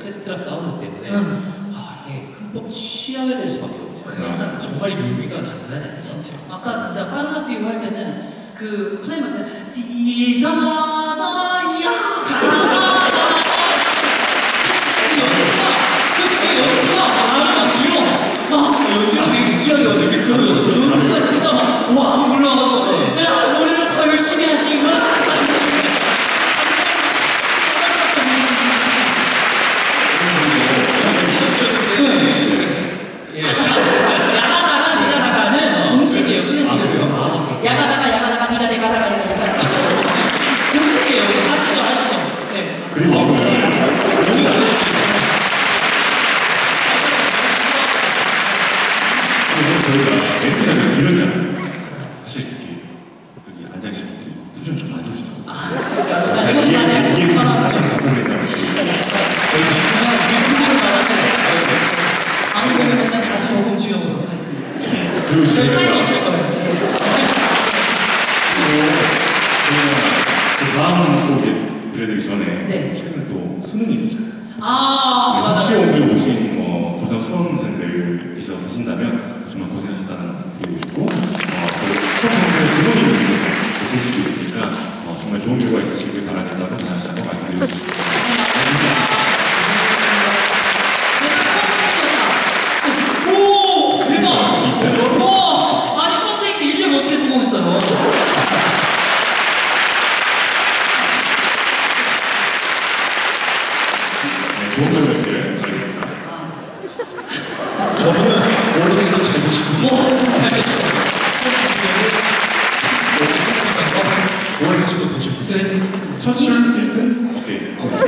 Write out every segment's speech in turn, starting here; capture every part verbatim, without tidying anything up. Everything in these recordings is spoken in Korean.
오케스트라 사운드 때문에 응. 아, 이게 흠뻑 취하게 될 수밖에 없어요. 그러니까. 정말 이 묘미가 장난이 아니에요. 진짜. 아까 진짜 빠른 합비유 할 때는 그 클라이막스 디다다야 그 뒤에 연주가 막 이런 막 연주가 되게 느끼하게 하거든요. 그 연주가 진짜 막와 올라와가지고 야 노래를 더 열심히 하지 이거 야가다가 니가 나가는 공식이에요. 클래식이에요. 야가다가 야가다가 니가 내가다가 야가 야가 공식이에요. 아시죠 아시죠? 네. 그리고 저희가 멘트가 좀 길었잖아요. 사실 이렇게 여기 앉아 계신 분들이 수준 좀 안 좋으시더라고요. 아, 그러니까 이게 이게 다시 한번 바꾸겠다고. 저희 빅토리를 말할 때 아무거나 맨날 아주 적응 중형으로 하겠습니다. 그리고 별 차이가 없을 거예요. 그 다음 곡 들려드리기 전에 네. 최근에 또 수능이 있었잖아요. 아, 맞아. 시험을 오신 어, 고삼 수험생들께서 계신다면 정말 고생하셨다는 말씀 드리고 싶고 어, 그 수험생들 부모님을 위해서 계실 수도 있으니까 어, 정말 좋은 결과 있으시길 바라겠다고 다시 한번 말씀드리고 싶습니다. 오! 대박! 와! 아니 수험생인데 일 년 어떻게 성공했어요? 네, 좋은 결과 있기를 바라겠습니다. 저분은 원래도 잘 되시고 뭐 진짜 잘 되시고 원래도 되시고 네, 되시고 첫 줄 일 등? 오케이.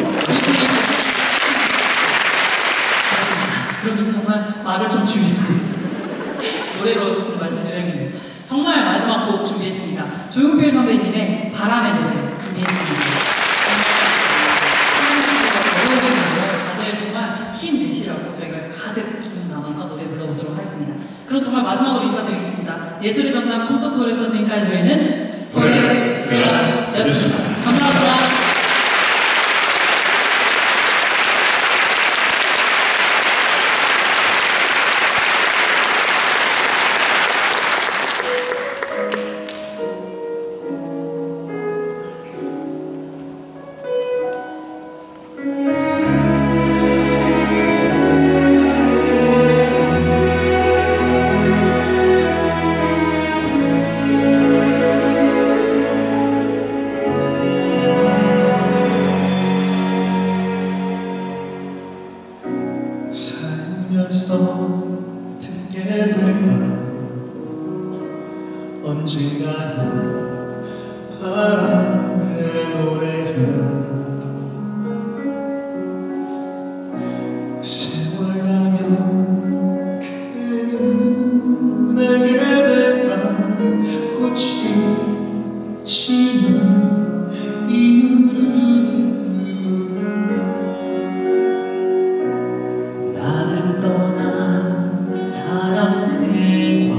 그럼 이제 정말 말을 좀 줄이고 노래로 좀 말씀드려야겠네요. 정말 마지막 곡 준비했습니다. 조용필 선배님의 바람의 노래 준비했습니다. 어려우시나요? 다들 정말 힘내시라고 저희가 가득 기분 담아서 노래 불러보도록 하겠습니다. 그럼 정말 마지막으로 인사드리겠습니다. 예술의 전당 콘서트홀에서 지금까지 저희는 노래 스테라였습니다. 감사합니다. 살면서 듣게 될까 언젠가는 바람의 노래를 세월 가면 그는 알게 될까 꽃이 지는 이유를 나를 떠난 사람들과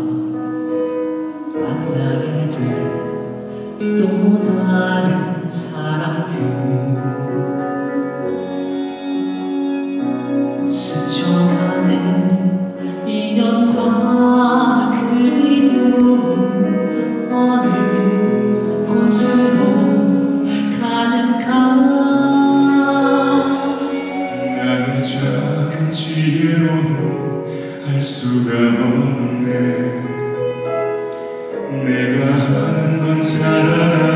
만나게 될 또 다른 사람들 스쳐가는 인연과 그리움은 어느 곳으로 가는가 나의 작은 지혜로는 알 수가 없네. 내가 하는 건 사랑아